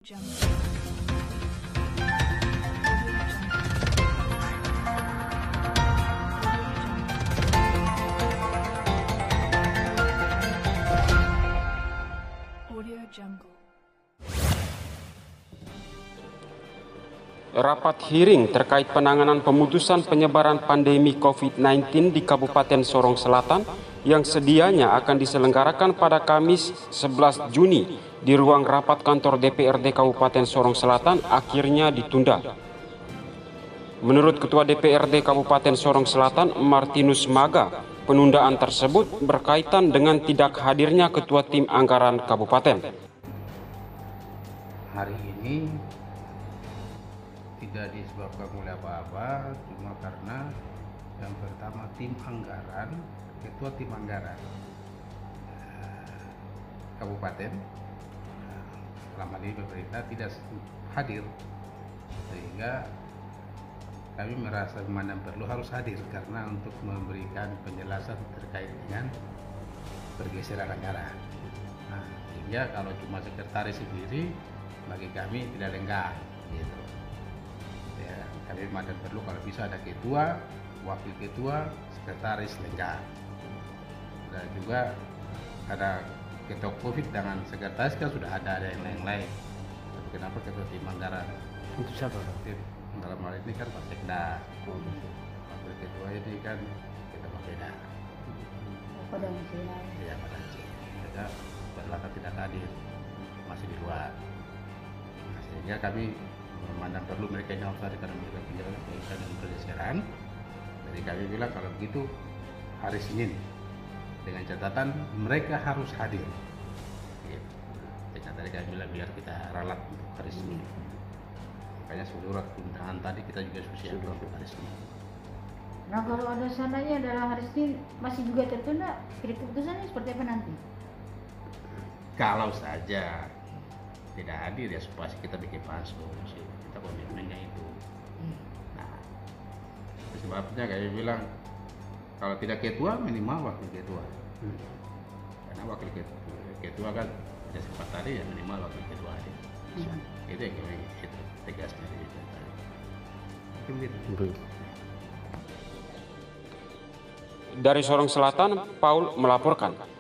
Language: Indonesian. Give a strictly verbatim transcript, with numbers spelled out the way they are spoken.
Jungle. Audio Jungle. Rapat hearing terkait penanganan pemutusan penyebaran pandemi COVID sembilan belas di Kabupaten Sorong Selatan yang sedianya akan diselenggarakan pada Kamis sebelas Juni di ruang rapat kantor D P R D Kabupaten Sorong Selatan akhirnya ditunda. Menurut Ketua D P R D Kabupaten Sorong Selatan, Martinus Maga, penundaan tersebut berkaitan dengan tidak hadirnya Ketua Tim Anggaran Kabupaten. Hari ini tidak disebabkan oleh apa-apa, cuma karena yang pertama tim anggaran, ketua tim anggaran eh, kabupaten, eh, selama ini pemerintah tidak hadir, sehingga kami merasa memandang perlu harus hadir karena untuk memberikan penjelasan terkait dengan pergeseran anggaran. Nah, sehingga kalau cuma sekretaris sendiri bagi kami tidak lengkap, gitu. Ya, kami memandang perlu kalau bisa ada ketua, wakil ketua, sekretaris lengkap. Dan juga ada ketua COVID dengan sekretaris kan sudah ada ada yang lain-lain. Tapi kenapa ketua tim anggaran? Itu siapa? Tim dalam hal ini kan Pak Sekda. Wakil ketua ini kan kita berbeda. Pada Cina. Iya, pada Cina. Mereka berlatar tidak hadir, masih di luar. Nah, sehingga kami memandang perlu mereka yang harus hadir karena mereka penjelasan berkaitan dengan pergeseran. Jadi kami bilang kalau begitu hari Senin dengan catatan mereka harus hadir. Gitu. Dengan tadi kami bilang biar kita ralat untuk hari Senin. Makanya surat undangan tadi kita juga siap untuk hari Senin. Nah, kalau ada sananya adalah hari Senin masih juga tertunda, kira keputusannya seperti apa nanti? Kalau saja tidak hadir ya pasti kita bikin pansus, kita komitmennya itu. Nah, itu sebabnya kayak bilang kalau tidak ketua minimal wakil ketua, karena wakil ketua, ketua kan tidak sempat tadi ya minimal wakil ketua aja. Itu yang kami itu tegasnya di situ. Mungkin begitu. Dari Sorong Selatan, Paul melaporkan.